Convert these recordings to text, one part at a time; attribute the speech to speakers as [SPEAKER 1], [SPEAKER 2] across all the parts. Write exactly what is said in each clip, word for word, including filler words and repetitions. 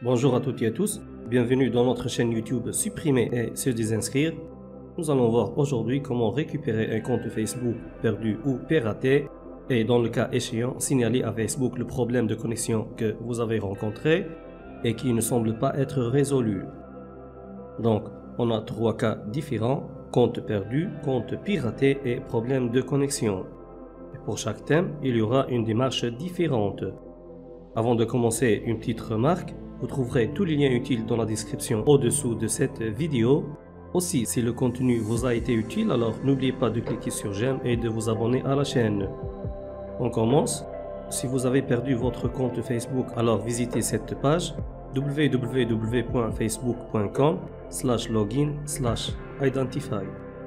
[SPEAKER 1] Bonjour à toutes et à tous, bienvenue dans notre chaîne YouTube Supprimer et se désinscrire. Nous allons voir aujourd'hui comment récupérer un compte Facebook perdu ou piraté et dans le cas échéant signaler à Facebook le problème de connexion que vous avez rencontré et qui ne semble pas être résolu. Donc on a trois cas différents, compte perdu, compte piraté et problème de connexion. Et pour chaque thème, il y aura une démarche différente. Avant de commencer, une petite remarque. Vous trouverez tous les liens utiles dans la description au-dessous de cette vidéo. Aussi, si le contenu vous a été utile, alors n'oubliez pas de cliquer sur j'aime et de vous abonner à la chaîne. On commence. Si vous avez perdu votre compte Facebook, alors visitez cette page w w w point facebook point com slash login slash identify.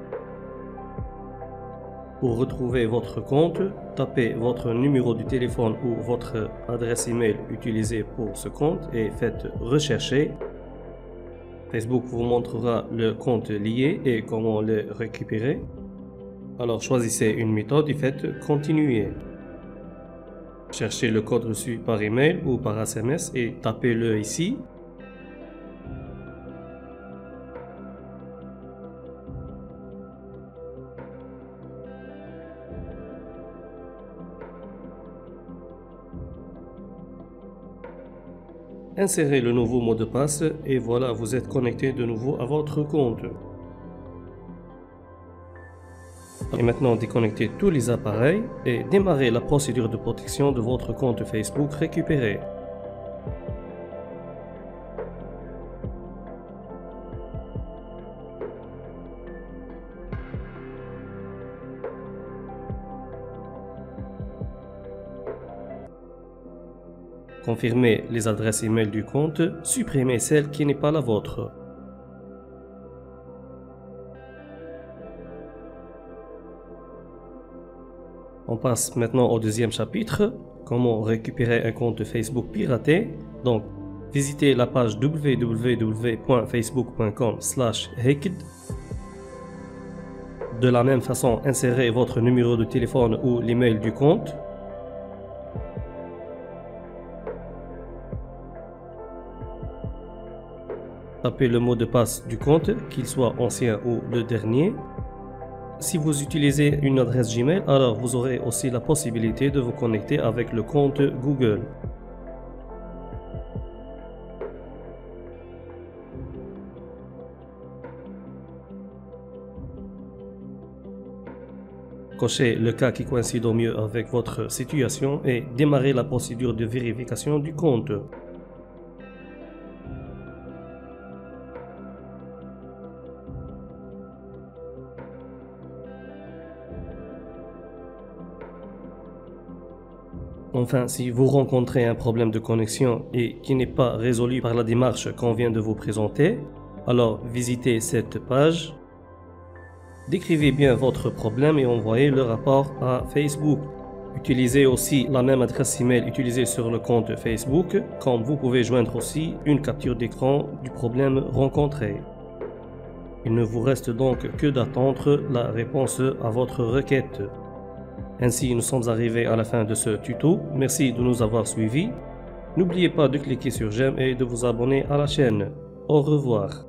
[SPEAKER 1] Pour retrouver votre compte, tapez votre numéro de téléphone ou votre adresse email utilisée pour ce compte et faites rechercher. Facebook vous montrera le compte lié et comment le récupérer. Alors choisissez une méthode et faites continuer. Cherchez le code reçu par email ou par S M S et tapez-le ici. Insérez le nouveau mot de passe et voilà, vous êtes connecté de nouveau à votre compte. Et maintenant, déconnectez tous les appareils et démarrez la procédure de protection de votre compte Facebook récupéré. Confirmez les adresses email du compte, supprimez celle qui n'est pas la vôtre. On passe maintenant au deuxième chapitre, comment récupérer un compte Facebook piraté. Donc, visitez la page w w w point facebook point com slash hacked. De la même façon, insérez votre numéro de téléphone ou l'email du compte. Tapez le mot de passe du compte, qu'il soit ancien ou le dernier. Si vous utilisez une adresse Gmail, alors vous aurez aussi la possibilité de vous connecter avec le compte Google. Cochez le cas qui coïncide au mieux avec votre situation et démarrez la procédure de vérification du compte. Enfin, si vous rencontrez un problème de connexion et qui n'est pas résolu par la démarche qu'on vient de vous présenter, alors visitez cette page, décrivez bien votre problème et envoyez le rapport à Facebook. Utilisez aussi la même adresse email utilisée sur le compte Facebook, comme vous pouvez joindre aussi une capture d'écran du problème rencontré. Il ne vous reste donc que d'attendre la réponse à votre requête. Ainsi, nous sommes arrivés à la fin de ce tuto. Merci de nous avoir suivis. N'oubliez pas de cliquer sur j'aime et de vous abonner à la chaîne. Au revoir.